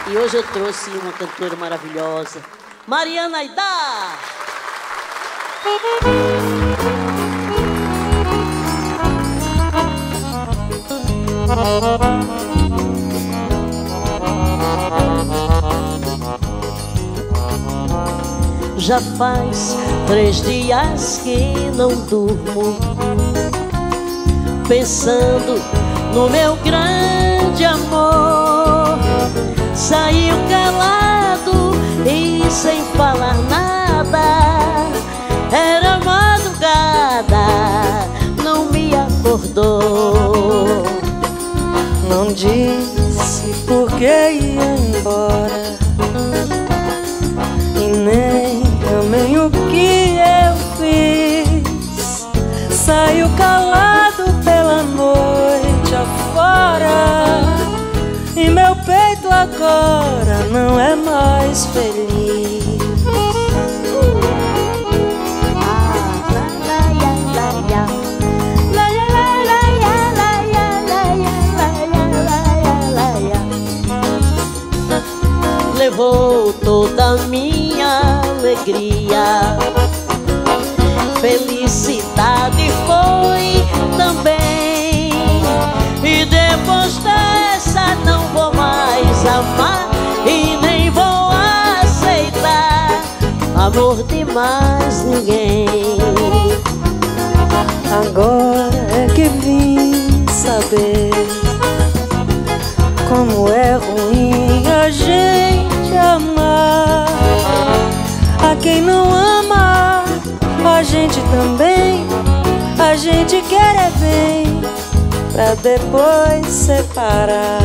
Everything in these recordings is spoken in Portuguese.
E hoje eu trouxe uma cantora maravilhosa, Mariana Aidar. Já faz 3 dias que não durmo, pensando no meu grande amor. Saiu calado e sem falar nada, era madrugada, não me acordou. Não disse por que ia embora, e nem também o que eu fiz. Saiu calado pela noite afora, e meu peito agora não é mais feliz. Levou toda a minha alegria, felicidade foi também. E depois dessa não vou mais amar e nem vou aceitar amor de mais ninguém. Agora é que vim saber como é ruim a gente amar. A quem não ama, a gente também, a gente quer é bem, pra depois separar.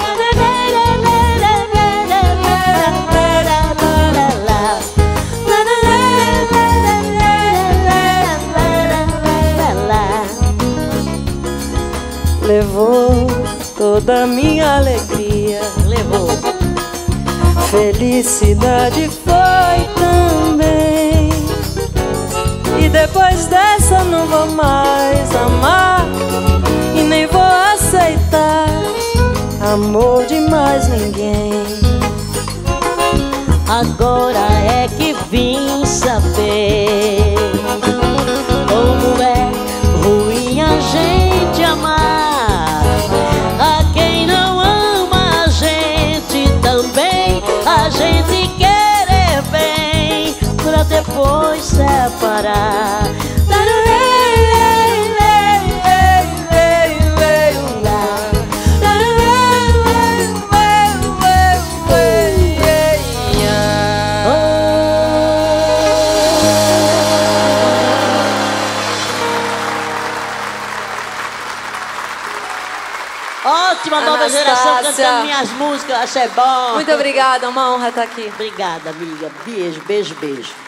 Levou toda a minha alegria, Levou. Felicidade foi também. E depois dessa não vou mais amar e nem vou aceitar amor de mais ninguém. Agora é que vim saber como é ruim a gente amar. A quem não ama a gente também, a gente querer bem, pra depois separar. Ótima nova geração cantando minhas músicas, achei bom. Muito obrigada, uma honra estar aqui. Obrigada, amiga. Beijo, beijo, beijo.